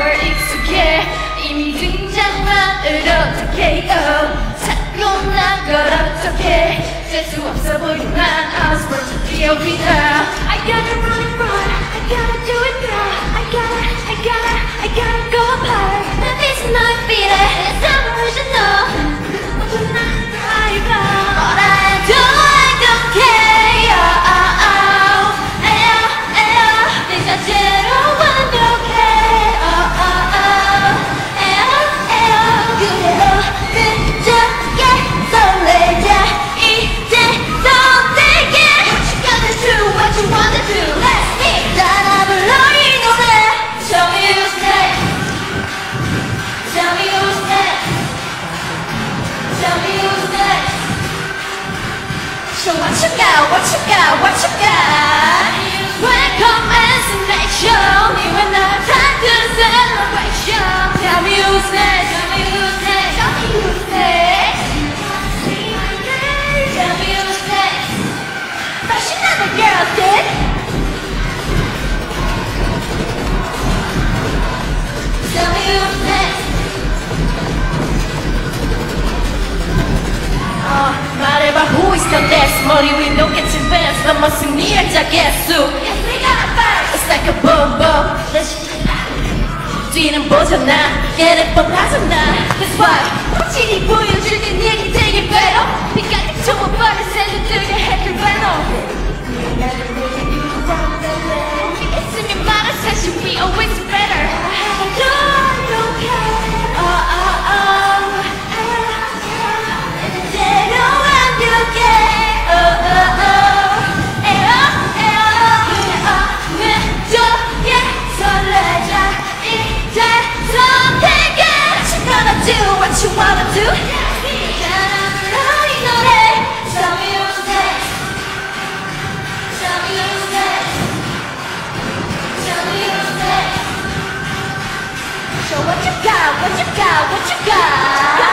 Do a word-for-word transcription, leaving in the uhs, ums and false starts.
걸 익숙해 이미 등장만으로 어떡해 oh. 자꾸 난걸 어떡해 뗄 수 없어 보이지만 I was born to be a winner I gotta run it right I gotta do it now I gotta, I gotta, I gotta go up higher Now this is my feet It's original 모두 난 private All I do I don't care oh, oh, oh. 에요, 에요 내 자체로 완벽해 oh, oh, oh. 에요, 에요 그대로 그저께 설레자 이제 선택해 What you gonna do, what you wanna do Let's get 따라 불러 이 노래 Tell me who's next Tell me who's next Tell me who's next So what you got, what you got, what you got Welcome as a nation 이외 날 time to celebration Tell me who's next Tell me who's next Tell me who's next Tell me who's next 다시 나는 girls did Tell me who's next 어, 말해봐 who is the next 머리 위 높게 친 밴스 넘어 승리할자 개수 It's like a boom boom 뒤는 보잖아 얘는 뻔하잖아 That's why 확실히 보여줄 땐 얘기 되게 배로 빛깔 초보버린 셀들들게 해줄 배로 있으면 말아 사실 we always better I don't, don't care oh, oh, oh. 이대로 완벽해 oh, oh, oh. 에어, 에어 그냥 왼쪽에 설레자 이제 선택해 What you gonna do, what you wanna do 따라 이 노래 Tell me who's next Tell me who's next Tell me who's next So what you got, what you got, what you got